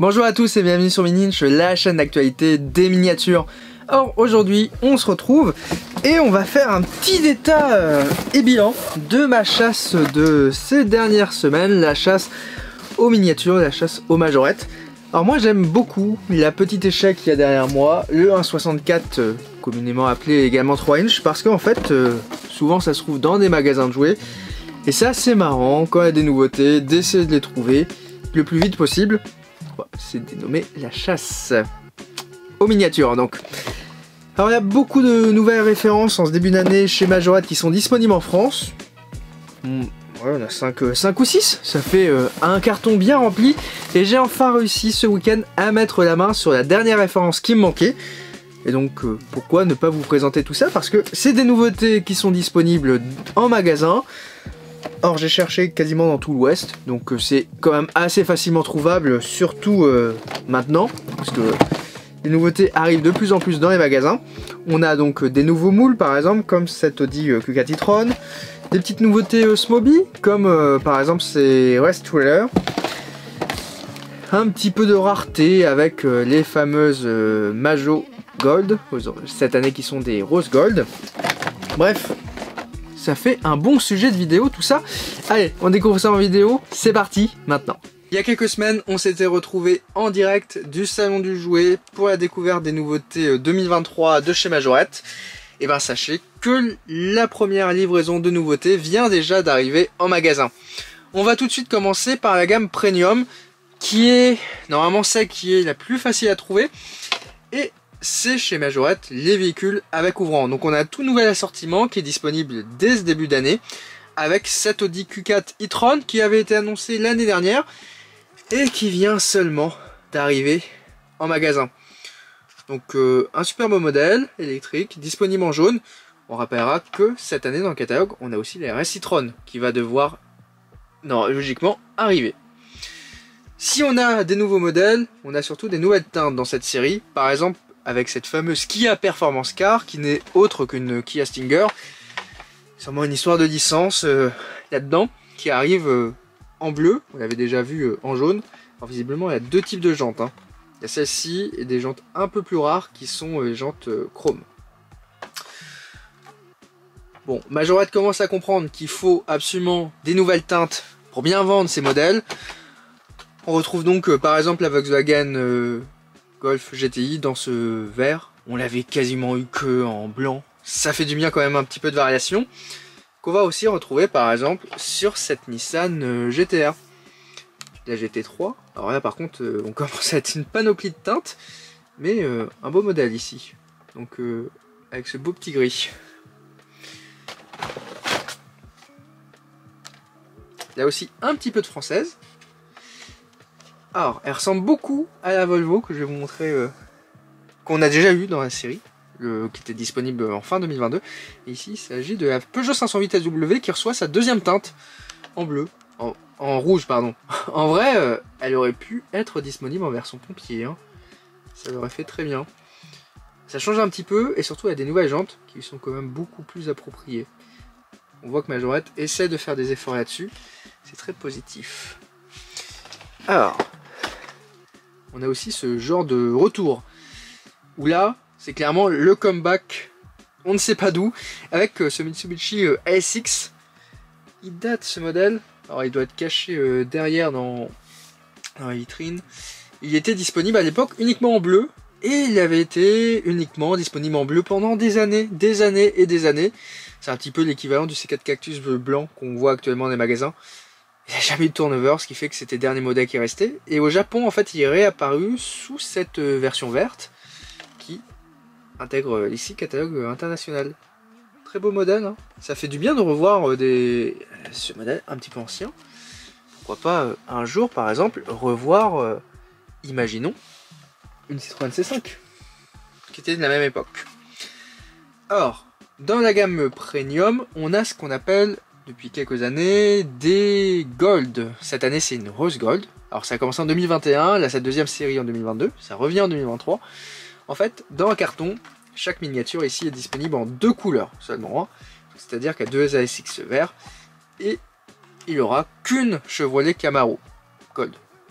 Bonjour à tous et bienvenue sur Miniinch, la chaîne d'actualité des miniatures. Or aujourd'hui on se retrouve et on va faire un petit état et bilan de ma chasse de ces dernières semaines, la chasse aux miniatures, la chasse aux majorettes. Alors moi j'aime beaucoup la petite échelle qu'il y a derrière moi, le 1,64 communément appelé également 3 inch, parce qu'en fait souvent ça se trouve dans des magasins de jouets et c'est assez marrant quand il y a des nouveautés d'essayer de les trouver le plus vite possible. C'est dénommé la chasse aux miniatures donc. Alors il y a beaucoup de nouvelles références en ce début d'année chez Majorette qui sont disponibles en France. Ouais, on a 5 ou 6, ça fait un carton bien rempli. Et j'ai enfin réussi ce week-end à mettre la main sur la dernière référence qui me manquait. Et donc pourquoi ne pas vous présenter tout ça? Parce que c'est des nouveautés qui sont disponibles en magasin. Or j'ai cherché quasiment dans tout l'ouest, donc c'est quand même assez facilement trouvable, surtout maintenant, parce que les nouveautés arrivent de plus en plus dans les magasins. On a donc des nouveaux moules par exemple, comme cette Audi Q4 e-tron, des petites nouveautés Smoby, comme par exemple ces Rest Trailer, un petit peu de rareté avec les fameuses Majo Gold, cette année qui sont des Rose Gold. Bref, ça fait un bon sujet de vidéo tout ça. Allez, on découvre ça en vidéo, c'est parti maintenant. Il y a quelques semaines, on s'était retrouvés en direct du salon du jouet pour la découverte des nouveautés 2023 de chez Majorette. Et ben sachez que la première livraison de nouveautés vient déjà d'arriver en magasin. On va tout de suite commencer par la gamme Premium, qui est normalement celle qui est la plus facile à trouver. Et c'est chez Majorette les véhicules avec ouvrant. Donc on a tout nouvel assortiment qui est disponible dès ce début d'année, avec cette Audi Q4 e-tron qui avait été annoncée l'année dernière et qui vient seulement d'arriver en magasin. Donc un super beau modèle électrique disponible en jaune. On rappellera que cette année dans le catalogue on a aussi la RS e-tron qui va devoir logiquement arriver. Si on a des nouveaux modèles, on a surtout des nouvelles teintes dans cette série. Par exemple avec cette fameuse Kia Performance Car qui n'est autre qu'une Kia Stinger. Sûrement une histoire de licence là-dedans qui arrive en bleu. On l'avait déjà vu en jaune. Alors visiblement il y a deux types de jantes. Il y a celle-ci et des jantes un peu plus rares qui sont les jantes chrome. Bon, Majorette commence à comprendre qu'il faut absolument des nouvelles teintes pour bien vendre ces modèles. On retrouve donc par exemple la Volkswagen Golf GTI dans ce vert. On l'avait quasiment eu que en blanc. Ça fait du bien quand même un petit peu de variation. Qu'on va aussi retrouver par exemple sur cette Nissan GT-R. La GT3. Alors là par contre on commence à être une panoplie de teintes. Mais un beau modèle ici. Donc avec ce beau petit gris. Là aussi un petit peu de française. Alors, elle ressemble beaucoup à la Volvo que je vais vous montrer, qu'on a déjà eu dans la série, qui était disponible en fin 2022. Et ici, il s'agit de la Peugeot 508 SW qui reçoit sa deuxième teinte en bleu, en rouge, pardon. En vrai, elle aurait pu être disponible en version pompier, hein. Ça l'aurait fait très bien. Ça change un petit peu, et surtout, il y a des nouvelles jantes qui sont quand même beaucoup plus appropriées. On voit que Majorette essaie de faire des efforts là-dessus. C'est très positif. Alors, on a aussi ce genre de retour, où là, c'est clairement le comeback, on ne sait pas d'où, avec ce Mitsubishi ASX. Il date ce modèle, alors il doit être caché derrière dans la vitrine. Il était disponible à l'époque uniquement en bleu, et il avait été uniquement disponible en bleu pendant des années et des années. C'est un petit peu l'équivalent du C4 Cactus blanc qu'on voit actuellement dans les magasins. Il n'y a jamais eu de turnover, ce qui fait que c'était le dernier modèle qui restait. Et au Japon, en fait, il est réapparu sous cette version verte qui intègre ici catalogue international. Très beau modèle, hein. Ça fait du bien de revoir ce modèle un petit peu ancien. Pourquoi pas un jour, par exemple, revoir, imaginons, une Citroën C5 qui était de la même époque. Or, dans la gamme Premium, on a ce qu'on appelle depuis quelques années des Gold. Cette année c'est une Rose Gold. Alors ça a commencé en 2021, là c'est la deuxième série en 2022, ça revient en 2023. En fait, dans un carton, chaque miniature ici est disponible en deux couleurs seulement. C'est-à-dire qu'il y a deux ASX verts et il n'y aura qu'une Chevrolet Camaro Gold.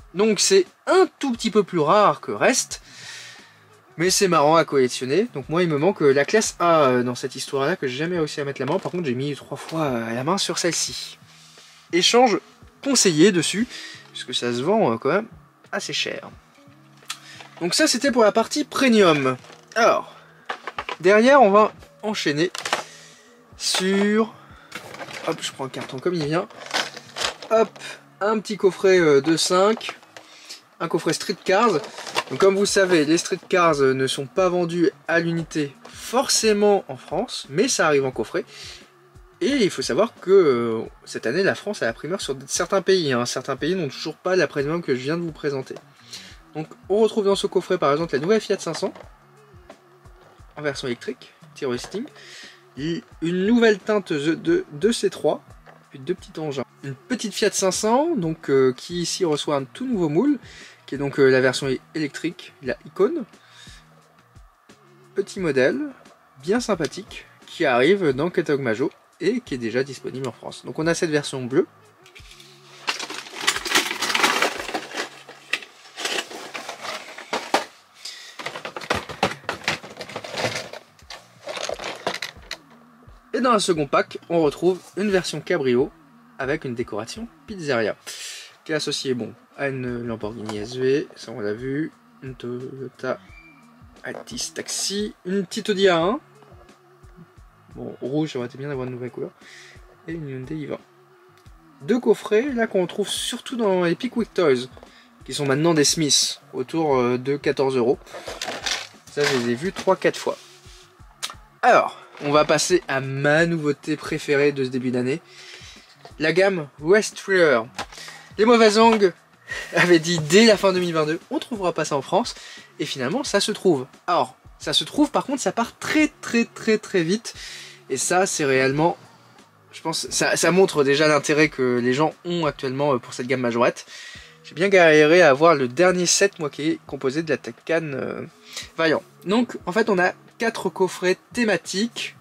Donc c'est un tout petit peu plus rare que reste, mais c'est marrant à collectionner. Donc moi il me manque la classe A dans cette histoire là que j'ai jamais réussi à mettre la main. Par contre j'ai mis 3 fois la main sur celle-ci. Échange conseillé dessus, puisque ça se vend quand même assez cher. Donc ça c'était pour la partie premium. Alors, derrière on va enchaîner sur... Hop, je prends le carton comme il vient. Hop, un petit coffret de 5. Un coffret Street Cars. Donc comme vous savez, les Street Cars ne sont pas vendus à l'unité forcément en France, mais ça arrive en coffret. Et il faut savoir que cette année, la France a la primeur sur certains pays. Certains pays n'ont toujours pas la premium que je viens de vous présenter. Donc on retrouve dans ce coffret par exemple la nouvelle Fiat 500 en version électrique, T-Racing, une nouvelle teinte de C3, puis 2 petits engins. Une petite Fiat 500 donc, qui ici reçoit un tout nouveau moule, qui est donc la version électrique, la Icône. Petit modèle, bien sympathique, qui arrive dans le catalogue Majo et qui est déjà disponible en France. Donc on a cette version bleue. Et dans un second pack, on retrouve une version cabrio avec une décoration pizzeria, qui est associée à une Lamborghini SV, ça on l'a vu, une Toyota Altis Taxi, une petite Audi A1, bon rouge ça aurait été bien d'avoir une nouvelle couleur, et une Hyundai i20. 2 coffrets là qu'on retrouve surtout dans les Pickwick Toys, qui sont maintenant des Smiths, autour de 14 €. Ça je les ai vus 3-4 fois. Alors, on va passer à ma nouveauté préférée de ce début d'année, la gamme West Thriller. Les mauvaises langues avaient dit dès la fin 2022, on trouvera pas ça en France, et finalement ça se trouve. Alors, ça se trouve, par contre ça part très vite, et ça c'est réellement, je pense, ça montre déjà l'intérêt que les gens ont actuellement pour cette gamme majorette. J'ai bien galéré à avoir le dernier set, moi, qui est composé de la Taycan Vaillant. Donc, en fait, on a 4 coffrets thématiques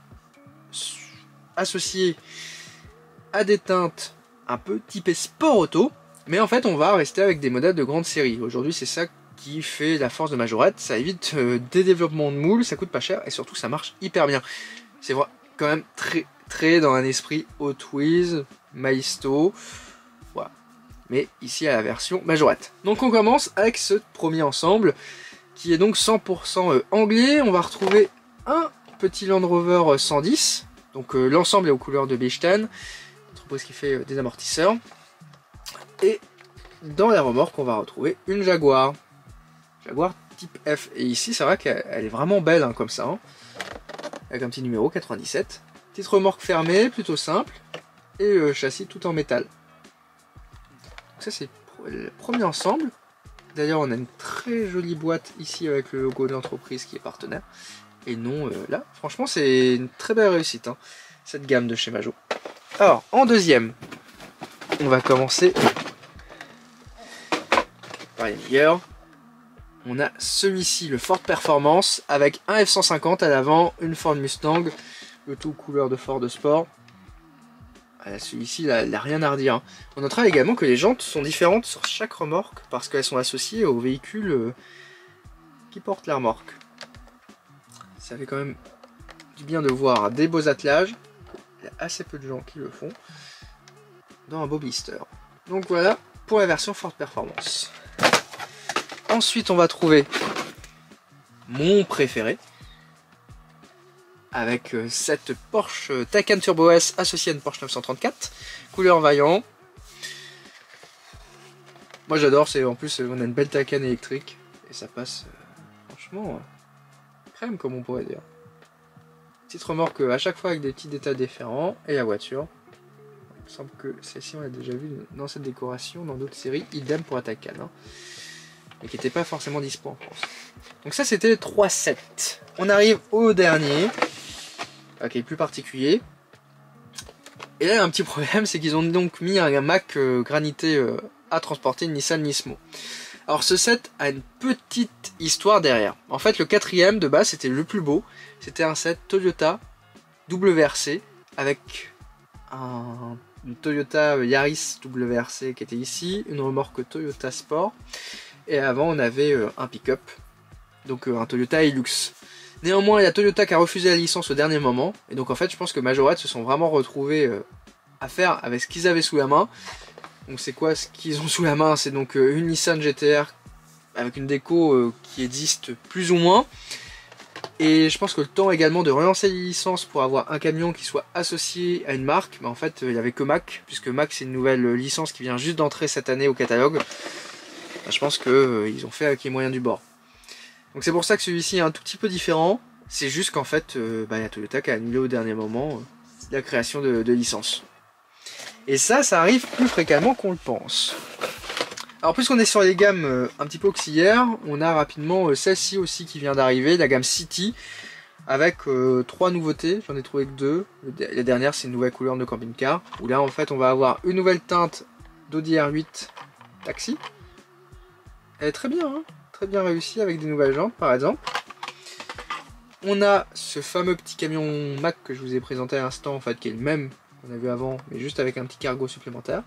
associés à des teintes un peu typées sport auto, mais en fait, on va rester avec des modèles de grande série. Aujourd'hui, c'est ça qui fait la force de Majorette. Ça évite des développements de moules, ça coûte pas cher et surtout, ça marche hyper bien. C'est quand même très dans un esprit Hot Wheels, Maisto. Voilà. Mais ici à la version Majorette. Donc on commence avec ce premier ensemble qui est donc 100% anglais. On va retrouver un petit Land Rover 110. Donc l'ensemble est aux couleurs de Bechtan, entreprise qui fait des amortisseurs. Et dans la remorque, on va retrouver une Jaguar. Jaguar type F. Et ici, c'est vrai qu'elle est vraiment belle comme ça. Avec un petit numéro 97. Petite remorque fermée, plutôt simple. Et châssis tout en métal. Donc ça c'est le premier ensemble. D'ailleurs on a une très jolie boîte ici avec le logo de l'entreprise qui est partenaire. Et non là, franchement c'est une très belle réussite cette gamme de chez Majo. Alors en deuxième, on va commencer par les meilleurs. On a celui-ci, le Ford Performance, avec un F-150 à l'avant, une Ford Mustang, le tout couleur de Ford Sport. Celui-ci, il n'a rien à redire. On notera également que les jantes sont différentes sur chaque remorque parce qu'elles sont associées aux véhicules qui portent la remorque. Ça fait quand même du bien de voir des beaux attelages. Il y a assez peu de gens qui le font dans un beau blister. Donc voilà pour la version Ford Performance. Ensuite, on va trouver mon préféré, avec cette Porsche Taycan Turbo S associée à une Porsche 934, couleur Vaillant. Moi j'adore, en plus on a une belle Taycan électrique, et ça passe franchement crème comme on pourrait dire. Petite remorque à chaque fois avec des petits détails différents, et la voiture. Il me semble que celle-ci on l'a déjà vue dans cette décoration, dans d'autres séries, idem pour la Taycan. Mais qui n'était pas forcément dispo en France. Donc ça c'était 3 sets. On arrive au dernier, qui est plus particulier. Et là il y a un petit problème, c'est qu'ils ont donc mis un Mac granité à transporter une Nissan Nismo. Alors ce set a une petite histoire derrière. En fait le quatrième de base c'était le plus beau. C'était un set Toyota WRC avec un une Toyota Yaris WRC qui était ici, une remorque Toyota Sport, et avant on avait un pick-up, donc un Toyota Hilux. Néanmoins, il y a Toyota qui a refusé la licence au dernier moment, et donc en fait je pense que Majorette se sont vraiment retrouvés à faire avec ce qu'ils avaient sous la main. Donc c'est quoi ce qu'ils ont sous la main? C'est donc une Nissan GTR avec une déco qui existe plus ou moins. Et je pense que le temps également de relancer les licences pour avoir un camion qui soit associé à une marque, mais en fait il n'y avait que Mack, puisque Mack c'est une nouvelle licence qui vient juste d'entrer cette année au catalogue. Je pense qu'ils ont fait avec les moyens du bord. Donc c'est pour ça que celui-ci est un tout petit peu différent. C'est juste qu'en fait, il y a Toyota qui a annulé au dernier moment la création de licences. Et ça arrive plus fréquemment qu'on le pense. Alors puisqu'on est sur les gammes un petit peu auxiliaires, on a rapidement celle-ci aussi qui vient d'arriver, la gamme City, avec 3 nouveautés, j'en ai trouvé que 2. La dernière c'est une nouvelle couleur de camping-car, où là en fait on va avoir une nouvelle teinte d'Audi R8 Taxi. Elle est très bien, hein, très bien réussie avec des nouvelles jantes par exemple. On a ce fameux petit camion Mack que je vous ai présenté à l'instant, en fait, qui est le même qu'on a vu avant, mais juste avec un petit cargo supplémentaire.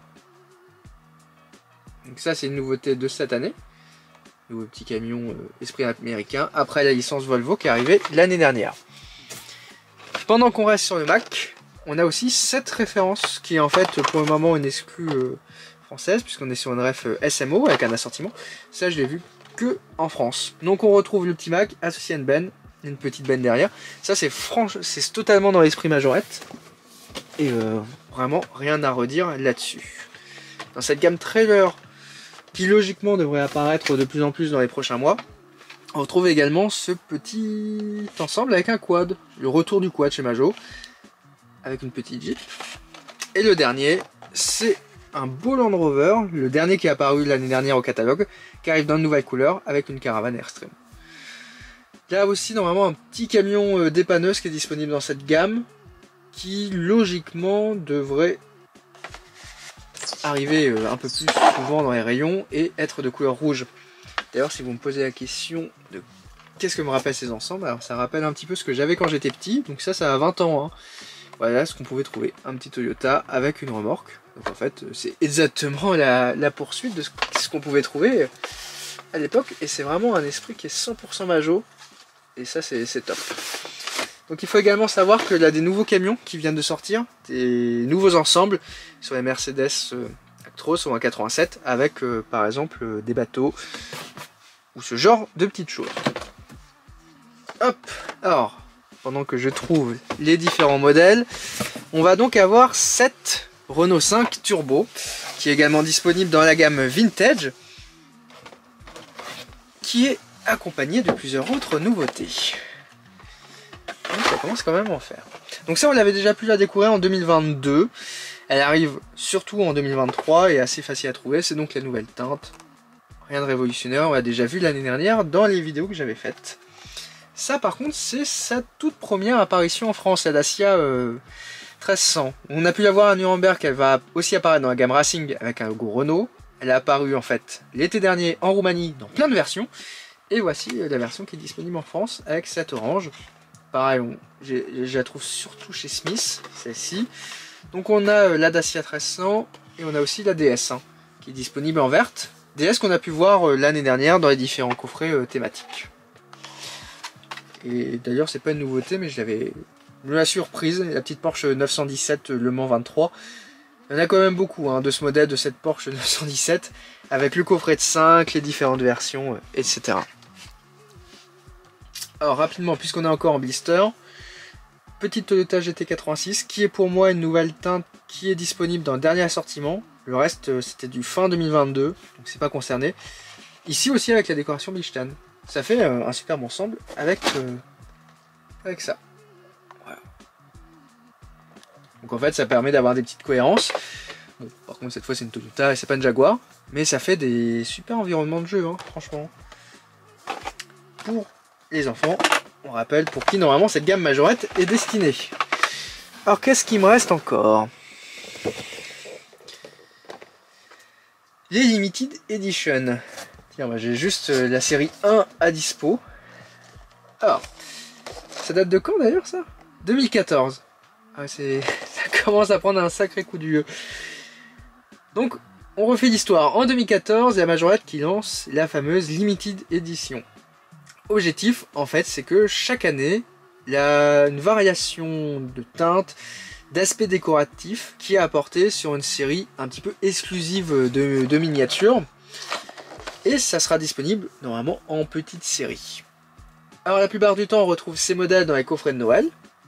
Donc ça c'est une nouveauté de cette année. Nouveau petit camion esprit américain, après la licence Volvo qui est arrivée l'année dernière. Pendant qu'on reste sur le Mack, on a aussi cette référence qui est en fait pour le moment une exclue française, puisqu'on est sur une ref SMO avec un assortiment. Ça je l'ai vu que en France. Donc on retrouve le petit Mack associé à une benne, une petite benne derrière. Ça c'est c'est totalement dans l'esprit Majorette. Et vraiment rien à redire là-dessus. Dans cette gamme trailer, qui logiquement devrait apparaître de plus en plus dans les prochains mois, on retrouve également ce petit ensemble avec un quad, le retour du quad chez Majo, avec une petite Jeep. Et le dernier, c'est un beau Land Rover, le dernier qui est apparu l'année dernière au catalogue, qui arrive dans une nouvelle couleur avec une caravane Airstream. Il y a aussi normalement un petit camion dépanneuse qui est disponible dans cette gamme, qui logiquement devrait arriver un peu plus souvent dans les rayons et être de couleur rouge. D'ailleurs si vous me posez la question de qu'est-ce que me rappellent ces ensembles, alors ça rappelle un petit peu ce que j'avais quand j'étais petit, donc ça a 20 ans. Hein. Voilà ce qu'on pouvait trouver, un petit Toyota avec une remorque. Donc en fait c'est exactement la poursuite de ce qu'on pouvait trouver à l'époque, et c'est vraiment un esprit qui est 100% Majo, et ça c'est top. Donc il faut également savoir qu'il y a des nouveaux camions qui viennent de sortir, des nouveaux ensembles sur les Mercedes Actros ou un 87 avec par exemple des bateaux ou ce genre de petites choses. Hop, alors pendant que je trouve les différents modèles, on va donc avoir cette Renault 5 Turbo qui est également disponible dans la gamme Vintage, qui est accompagnée de plusieurs autres nouveautés. Ça commence quand même à en faire. Donc ça on l'avait déjà pu la découvrir en 2022. Elle arrive surtout en 2023 et assez facile à trouver. C'est donc la nouvelle teinte. Rien de révolutionnaire, on l'a déjà vu l'année dernière dans les vidéos que j'avais faites. Ça par contre c'est sa toute première apparition en France, la Dacia 1300. On a pu la voir à Nuremberg, elle va aussi apparaître dans la gamme Racing avec un logo Renault. Elle est apparue en fait l'été dernier en Roumanie dans plein de versions. Et voici la version qui est disponible en France avec cette orange. Pareil, je la trouve surtout chez Smith, celle-ci. Donc on a la Dacia 1300 et on a aussi la DS qui est disponible en verte. DS qu'on a pu voir l'année dernière dans les différents coffrets thématiques. Et d'ailleurs c'est pas une nouveauté, mais je me la surprise, la petite Porsche 917 Le Mans 23. Il y en a quand même beaucoup de ce modèle, de cette Porsche 917, avec le coffret de 5, les différentes versions, etc. Alors rapidement, puisqu'on est encore en blister, petite Toyota GT86 qui est pour moi une nouvelle teinte qui est disponible dans le dernier assortiment. Le reste c'était du fin 2022, donc c'est pas concerné. Ici aussi avec la décoration Bichtan. Ça fait un super bon ensemble avec ça. Voilà. Donc en fait ça permet d'avoir des petites cohérences. Bon, par contre cette fois c'est une Toyota et c'est pas une Jaguar, mais ça fait des super environnements de jeu, franchement. Pour les enfants, on rappelle pour qui normalement cette gamme Majorette est destinée. Alors qu'est-ce qui me reste encore? Les Limited Edition. Tiens, j'ai juste la série 1 à dispo. Alors, ça date de quand d'ailleurs ça? 2014. Ah, ça commence à prendre un sacré coup de vieux. Donc, on refait l'histoire. En 2014, il y a Majorette qui lance la fameuse Limited Edition. Objectif, en fait, c'est que chaque année, il y a une variation de teinte, d'aspect décoratif qui est apporté sur une série un petit peu exclusive de miniatures. Et ça sera disponible normalement en petite série. Alors la plupart du temps, on retrouve ces modèles dans les coffrets de Noël,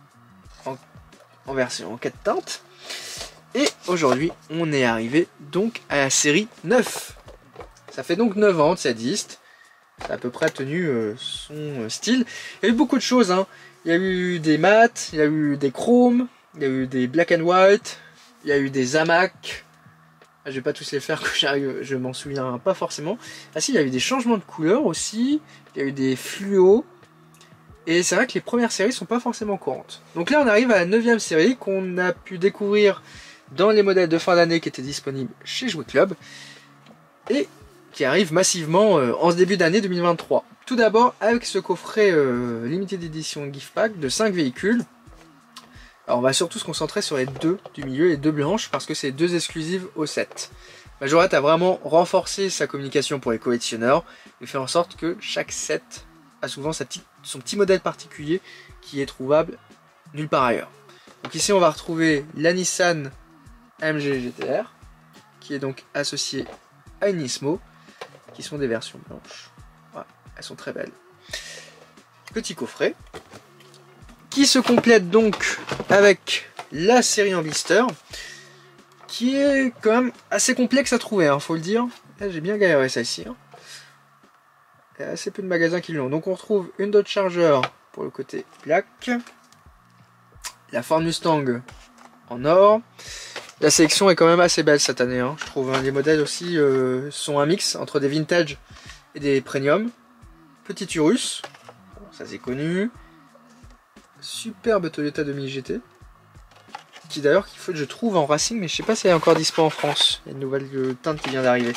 en version en 4 teintes. Et aujourd'hui, on est arrivé donc à la série 9. Ça fait donc 9 ans que ça existe. Ça a à peu près tenu son style. Il y a eu beaucoup de choses, hein. Il y a eu des mats, il y a eu des chromes, il y a eu des black and white, il y a eu des amacs. Je vais pas tous les faire, que je m'en souviens pas forcément. Ah si, il y a eu des changements de couleurs aussi. Il y a eu des fluos. Et c'est vrai que les premières séries sont pas forcément courantes. Donc là, on arrive à la 9e série qu'on a pu découvrir dans les modèles de fin d'année qui étaient disponibles chez Jouet Club. Et qui arrive massivement en ce début d'année 2023. Tout d'abord avec ce coffret Limited Edition Gift Pack de 5 véhicules. Alors on va surtout se concentrer sur les deux du milieu, les deux blanches, parce que c'est deux exclusives au set. Majorette a vraiment renforcé sa communication pour les collectionneurs et fait en sorte que chaque set a souvent son petit modèle particulier qui est trouvable nulle part ailleurs. Donc ici on va retrouver la Nissan AMG GTR qui est donc associée à une Nismo, qui sont des versions blanches. Voilà, elles sont très belles. Petit coffret qui se complète donc avec la série en blister, qui est quand même assez complexe à trouver, hein, faut le dire. J'ai bien galéré ça ici. Hein. Il y a assez peu de magasins qui l'ont. Donc on retrouve une Dodge Charger pour le côté black, la Ford Mustang en or. La sélection est quand même assez belle cette année, hein. Je trouve, hein. Les modèles aussi sont un mix entre des vintage et des premium. Petit Urus, bon, ça c'est connu. Superbe Toyota 2000 GT, qui d'ailleurs qu'il faut que je trouve en racing, mais je sais pas si elle est encore dispo en France. Il y a une nouvelle teinte qui vient d'arriver.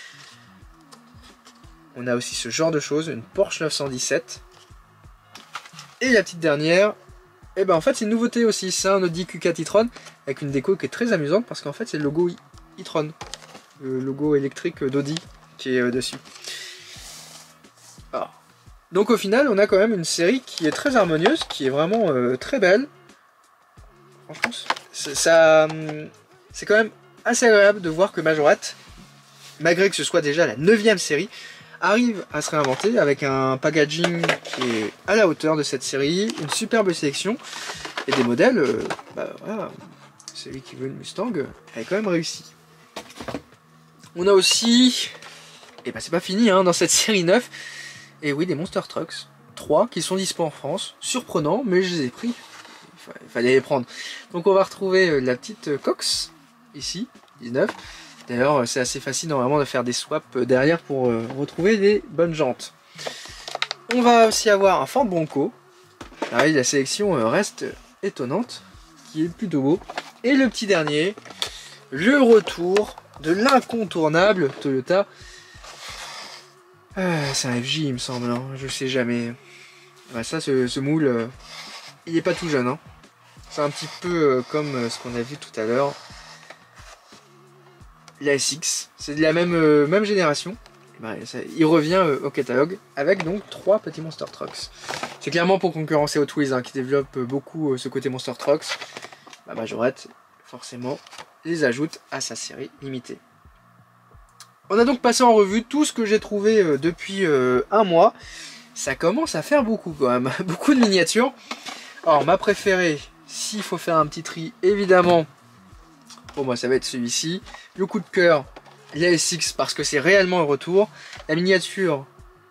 On a aussi ce genre de choses, une Porsche 917. Et la petite dernière, et ben en fait c'est une nouveauté aussi, c'est un Audi Q4 e-tron avec une déco qui est très amusante parce qu'en fait c'est le logo e-tron, le logo électrique d'Audi qui est dessus. Alors, donc au final on a quand même une série qui est très harmonieuse, qui est vraiment très belle. Franchement c'est quand même assez agréable de voir que Majorette, malgré que ce soit déjà la 9e série, arrive à se réinventer avec un packaging qui est à la hauteur de cette série, une superbe sélection et des modèles, voilà, celui qui veut une Mustang, elle est quand même réussi. On a aussi, et c'est pas fini hein, dans cette série 9, et oui, des Monster Trucks 3 qui sont dispo en France, surprenant, mais je les ai pris, il fallait les prendre. Donc on va retrouver la petite Cox, ici, 19. D'ailleurs, c'est assez facile normalement de faire des swaps derrière pour retrouver les bonnes jantes. On va aussi avoir un Ford Bronco. Pareil, la sélection reste étonnante, qui est plutôt beau. Et le petit dernier, le retour de l'incontournable Toyota. C'est un FJ, il me semble, hein, je sais jamais. Ouais, ça, ce moule, il est pas tout jeune. Hein. C'est un petit peu comme ce qu'on a vu tout à l'heure. La SX, c'est de la même génération. Il revient au catalogue avec donc 3 petits Monster Trucks. C'est clairement pour concurrencer Hot Wheels hein, qui développe beaucoup ce côté Monster Trucks. Majorette, forcément, les ajoute à sa série limitée. On a donc passé en revue tout ce que j'ai trouvé depuis un mois. Ça commence à faire beaucoup quand même, beaucoup de miniatures. Alors ma préférée, s'il faut faire un petit tri, évidemment, pour moi ça va être celui-ci. Le coup de cœur, la SX parce que c'est réellement un retour. La miniature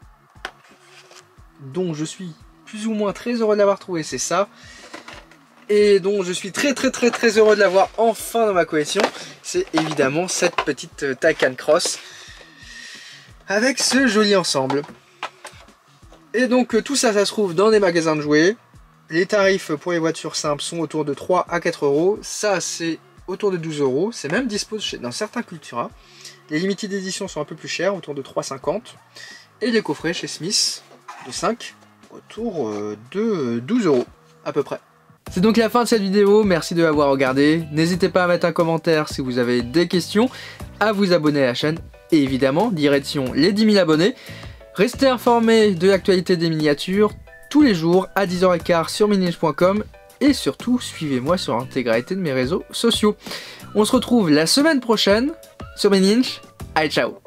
dont je suis plus ou moins très heureux de l'avoir trouvé, c'est ça. Et dont je suis très heureux de l'avoir enfin dans ma collection, c'est évidemment cette petite Taycan Cross avec ce joli ensemble. Et donc tout ça, ça se trouve dans des magasins de jouets. Les tarifs pour les voitures simples sont autour de 3 à 4 euros. Ça c'est autour de 12 euros. C'est même dispo dans certains Cultura. Les limited éditions sont un peu plus chères, autour de 3,50. Et les coffrets chez Smith de 5 autour de 12 euros à peu près. C'est donc la fin de cette vidéo, merci de l'avoir regardé. N'hésitez pas à mettre un commentaire si vous avez des questions, à vous abonner à la chaîne et évidemment, direction les 10 000 abonnés. Restez informés de l'actualité des miniatures tous les jours à 10h15 sur minininja.com et surtout suivez-moi sur l'intégralité de mes réseaux sociaux. On se retrouve la semaine prochaine sur Minininja. Allez, ciao!